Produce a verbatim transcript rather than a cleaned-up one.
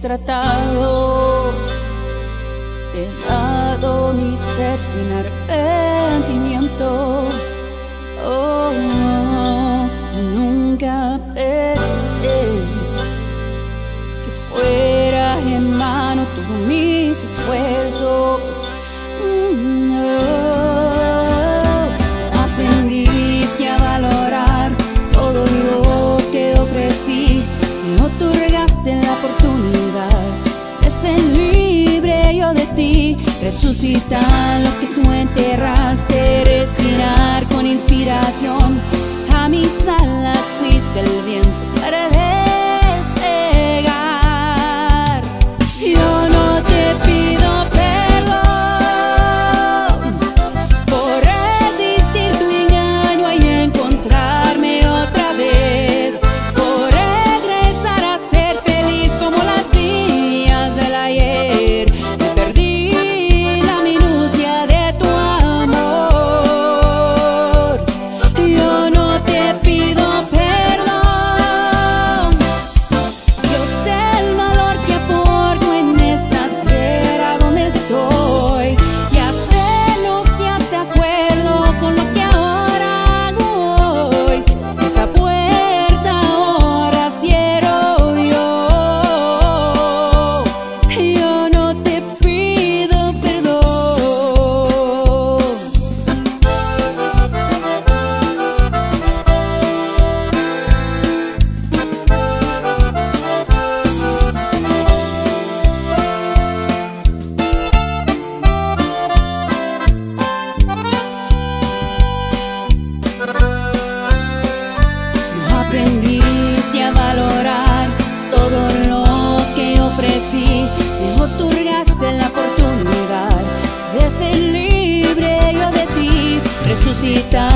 tratado. He dado mi ser sin arrepentimiento. Oh, no, nunca pensé que fuera en vano todos mis esfuerzos. No, aprendiste a valorar todo lo que ofrecí. Me otorgaste la oportunidad de ser libre yo de ti. Resucitar lo que tú enterraste, respirar con inspiración. A mis alas fuiste el viento para despegar. Yo no te pido perdón por resistir tu engaño y encontrarme otra vez, por regresar a ser feliz como las días del ayer. Me perdí la minucia de tu amor. Yo no te pido perdón. Yo sé el valor que aporto en esta tierra donde estoy. Ya sé, no seas de acuerdo con lo que ahora hago hoy. Esa puerta ahora cierro yo. Yo no te pido perdón. No aprendiste a valorar todo lo que ofrecí. Me otorgaste la oportunidad de ser libre yo de ti. Resucitar